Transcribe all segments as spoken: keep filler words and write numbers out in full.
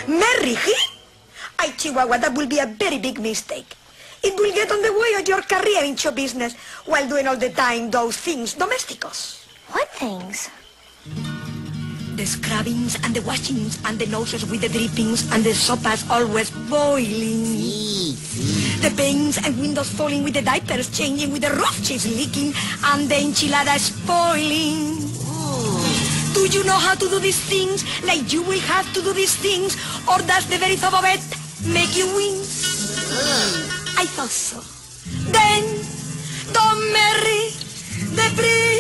Marry him? I, Chihuahua, that will be a very big mistake. It will get on the way of your career in show business while doing all the time those things domesticos. What things? The scrubbings and the washings and the noses with the drippings and the sopas always boiling. Sí, sí. The panes and windows falling with the diapers changing with the roof cheese leaking and the enchilada spoiling. Ooh. Do you know how to do these things like you will have to do these things, or does the very thought of it make you wince? Ugh. I thought so. Then don't marry the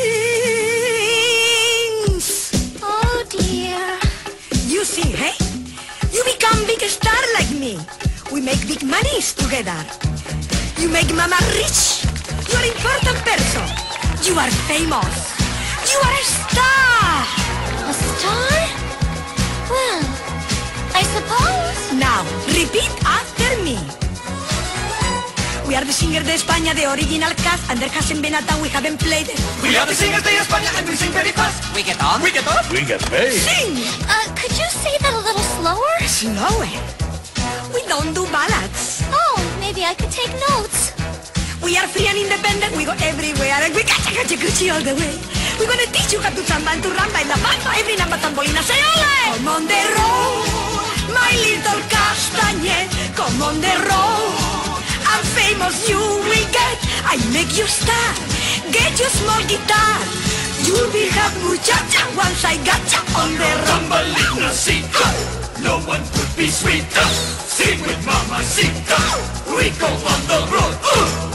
prince. Oh, dear. You see, hey? You become big star like me. We make big monies together. You make mama rich. You are important person. You are famous. You are a star. A star? Well, I suppose. Now, repeat after me. We are the singers de España, the original cast, and there hasn't been a time we haven't played it. We are the singers de España and we sing very fast. We get on. We get on. We get paid. Sing! Uh, could you say that a little slower? Slower. We don't do ballads. Oh, maybe I could take notes. We are free and independent, we go everywhere, and we cacha cacha cuchi all the way. We're gonna teach you how to samba and to ramba in la bamba, every number tambolina, say ole! Come on the road, my little castañet, come on the road. I'm famous, you will get. I make you star. Get your small guitar. You'll be half muchacha once I got ya on the road. Thumbelina-cita, no one could be sweeter. Sing with Mamacita, we go on the road. Uh.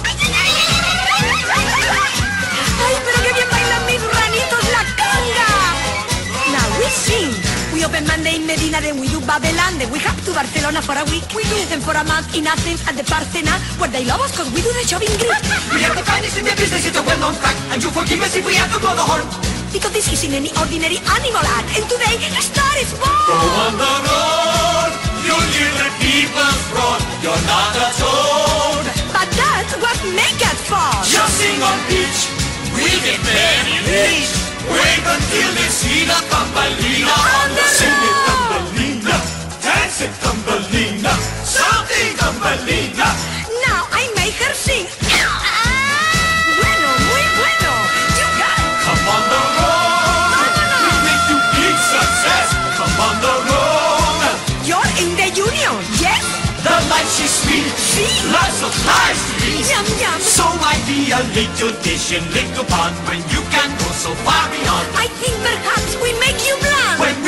Ay, pero qué bien bailan mis ranitos la conga. Now we sing. We open Monday in Medina, then we do Babylon, then we have to Barcelona for a week. We do them for a month in Athens at the Parthenon, where they love us cause we do the show in Greek. We are the finest in the business, it's a well-known fact. And you forgive us if we have to blow the horn. Because this isn't any ordinary animal act, and today the star is born. Go on the road, you'll hear the people's roar. You're not a toad, But that's what make us for. just sing on beach. We get very rich. Wait until they see the Thumbelina on the Sing it Thumbelina, dance it Thumbelina, sound it Thumbelina. Now I make her sing. Bueno, muy bueno. You got it. Come on the road, we'll make you big success. Come on the road, You're in the union, yes? the life she's sweet, See? lots of lives to lead. Yum, yum. So might be a little dish in little pond when you can go so far beyond. I think perhaps we make you blonde. When